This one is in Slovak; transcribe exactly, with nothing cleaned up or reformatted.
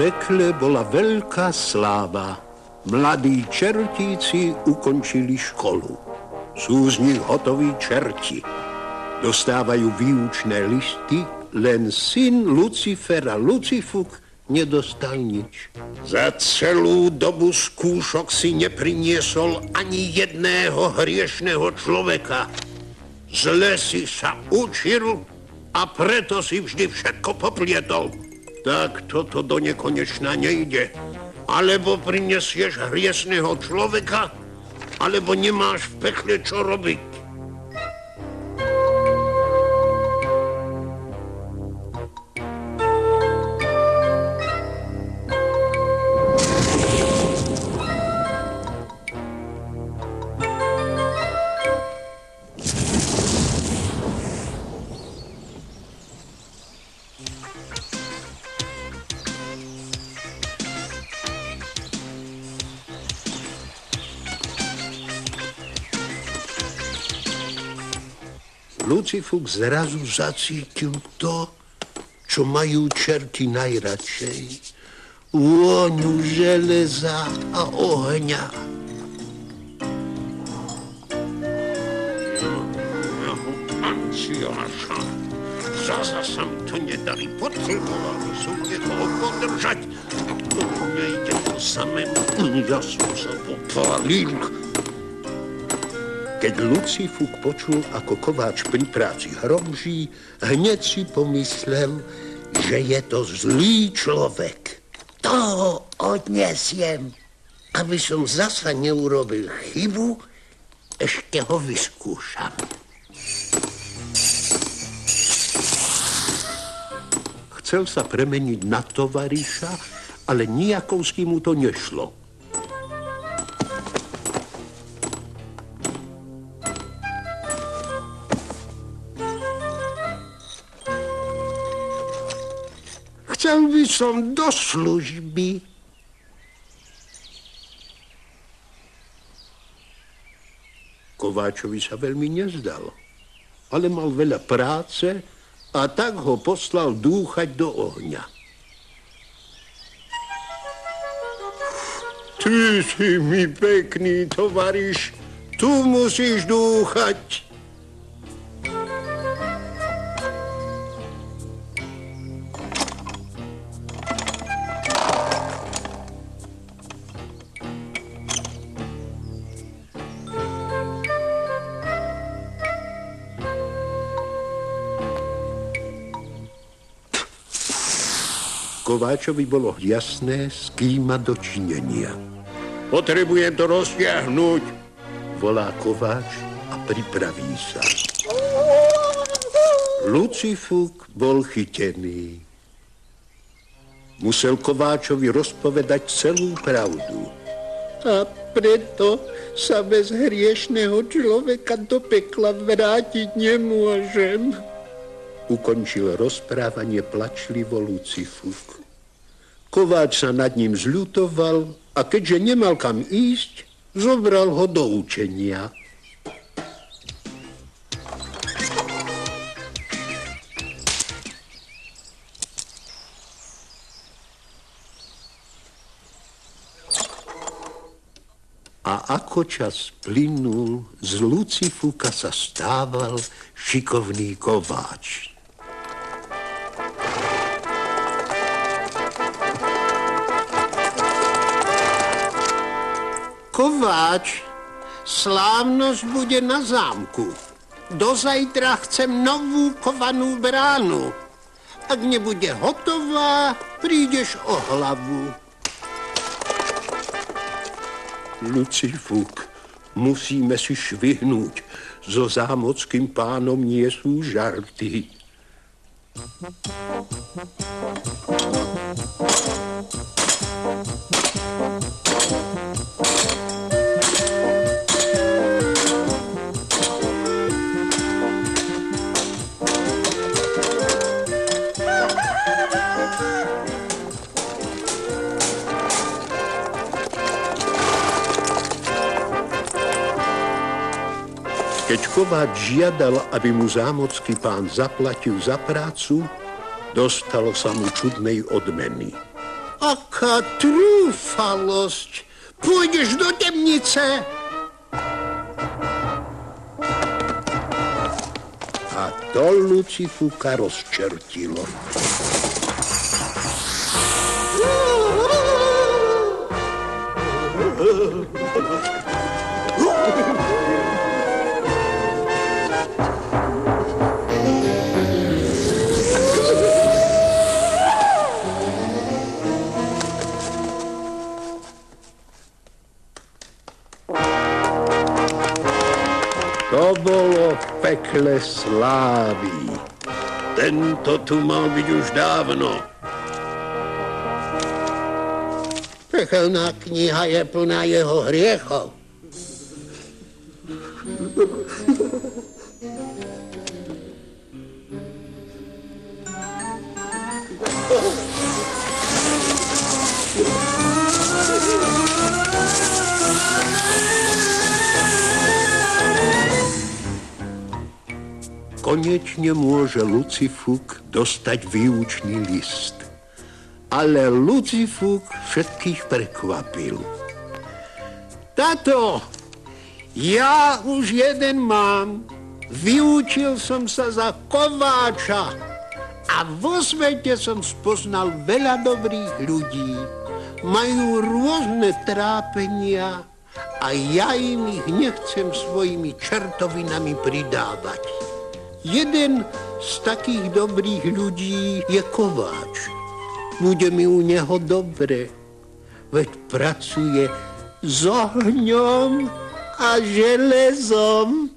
pekle bola veľká sláva. Mladí čertíci ukončili školu. Sú z nich hotoví čerti. Dostávajú výučné listy, len syn Lucifera Lucifuk nedostal nič. Za celú dobu skúšok si nepriniesol ani jedného hriešného človeka. Zle si sa učil a preto si vždy všetko poplietol. Tak toto do nekonečna nejde. Alebo prinesieš hriesného človeka, alebo nemáš v pekle čo robiť. Lucifuk zrazu zacítil to, čo majú čerti najradšej. Vôňu železa a ohňa. Panciáša, zasa sa mi to nedali. Potrebovali som niekoho podržať. Nejde to samému. Ja som sa popálil. Keď Lucifuk počul, ako kováč pri práci hromží, hneď si pomyslel, že je to zlý človek. Toho odnesiem. Aby som zasa neurobil chybu, ešte ho vyskúšam. Chcel sa premeniť na tovariša, ale nijakovsky mu to nešlo. Chcel by som do služby. Kováčovi sa veľmi nezdalo, ale mal veľa práce a tak ho poslal dúchať do ohňa. Ty si mi pekný tovariš, tu musíš dúchať. Kováčovi bolo jasné, s kým má dočinenia. Potrebujem to roztiahnuť, volá Kováč a pripraví sa. Lucifuk bol chytený. Musel Kováčovi rozpovedať celú pravdu. A preto sa bez hriešného človeka do pekla vrátiť nemôžem. Ukončil rozprávanie plačlivo Lucifuk. Kováč sa nad ním zľutoval a keďže nemal kam ísť, zobral ho do učenia. A ako čas plynul, z Lucifuka sa stával šikovný kováč. Kováč, slávnosť bude na zámku. Do zajtra chcem novú kovanú bránu. Ak nebude hotová, prídeš o hlavu. Lucifuk, musíme si švihnúť. So zámockým pánom nie sú žarty. Keď Kováč žiadal, aby mu zámocký pán zaplatil za prácu, dostalo sa mu čudnej odmeny. Aká trúfalosť. Pôjdeš do temnice. A to Lucifúka rozčertilo. To bolo v pekle slávy. Tento tu mal byť už dávno. Pekelná kniha je plná jeho hriechov. Konečne môže Lucifúk dostať výučný list. Ale Lucifúk všetkých prekvapil. Tato, ja už jeden mám. Vyučil som sa za kováča. A vo svete som spoznal veľa dobrých ľudí. Majú rôzne trápenia a ja im ich nechcem svojimi čertovinami pridávať. Jeden z takých dobrých ľudí je kováč. Bude mi u neho dobre, veď pracuje s ohňom a železom.